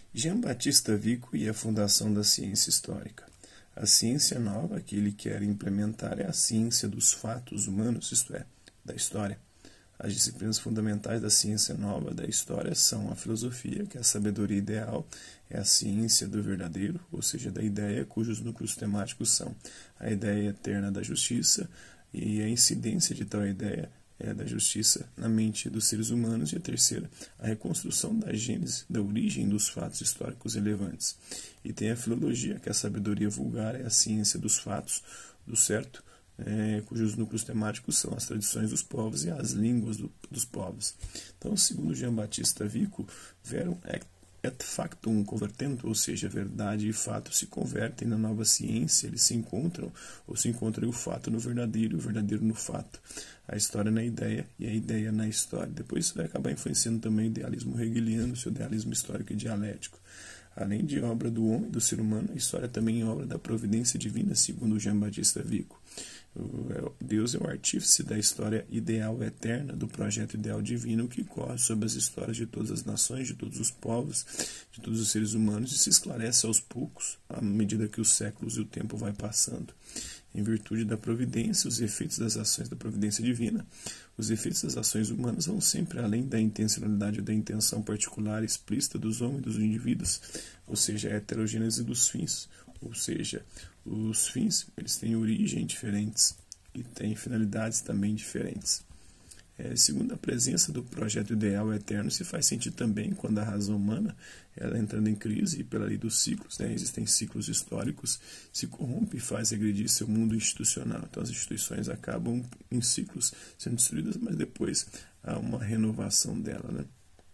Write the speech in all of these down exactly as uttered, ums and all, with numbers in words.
Jean Baptiste Vico e a fundação da ciência histórica. A ciência nova que ele quer implementar é a ciência dos fatos humanos, isto é, da história. As disciplinas fundamentais da ciência nova da história são a filosofia, que é a sabedoria ideal, é a ciência do verdadeiro, ou seja, da ideia cujos núcleos temáticos são a ideia eterna da justiça e a incidência de tal ideia é da justiça na mente dos seres humanos, e a terceira, a reconstrução da gênese, da origem dos fatos históricos relevantes. E tem a filologia, que é a sabedoria vulgar, é a ciência dos fatos, do certo, é, cujos núcleos temáticos são as tradições dos povos e as línguas do, dos povos. Então, segundo Jean Baptiste Vico, verum et factum convertendo, ou seja, verdade e fato se convertem na nova ciência, eles se encontram, ou se encontra o fato no verdadeiro, o verdadeiro no fato, a história na ideia e a ideia na história. Depois isso vai acabar influenciando também o idealismo hegeliano, seu idealismo histórico e dialético. Além de obra do homem, do ser humano, a história também é obra da providência divina, segundo Jean Baptiste Vico. Deus é o artífice da história ideal eterna, do projeto ideal divino que corre sobre as histórias de todas as nações, de todos os povos, de todos os seres humanos, e se esclarece aos poucos, à medida que os séculos e o tempo vai passando. Em virtude da providência, os efeitos das ações da providência divina, os efeitos das ações humanas vão sempre além da intencionalidade ou da intenção particular explícita dos homens e dos indivíduos, ou seja, a heterogênese dos fins, ou seja, os fins eles têm origem diferentes e têm finalidades também diferentes. É, segundo a presença do projeto ideal eterno, se faz sentir também quando a razão humana, ela entrando em crise, e pela lei dos ciclos, né, existem ciclos históricos, se corrompe e faz regredir seu mundo institucional. Então as instituições acabam em ciclos sendo destruídas, mas depois há uma renovação dela, né?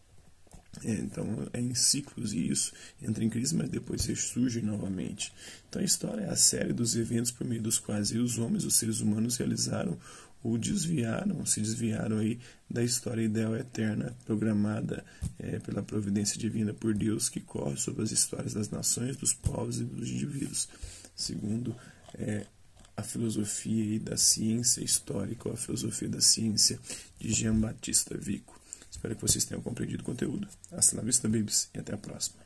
É, então é em ciclos, e isso entra em crise, mas depois ressurge novamente. Então a história é a série dos eventos por meio dos quais os homens, os seres humanos, realizaram ou desviaram, se desviaram aí da história ideal eterna programada é, pela providência divina por Deus, que corre sobre as histórias das nações, dos povos e dos indivíduos, segundo é, a filosofia e da ciência histórica, ou a filosofia da ciência de Jean Baptiste Vico. Espero que vocês tenham compreendido o conteúdo. Hasta la vista, babies, e até a próxima.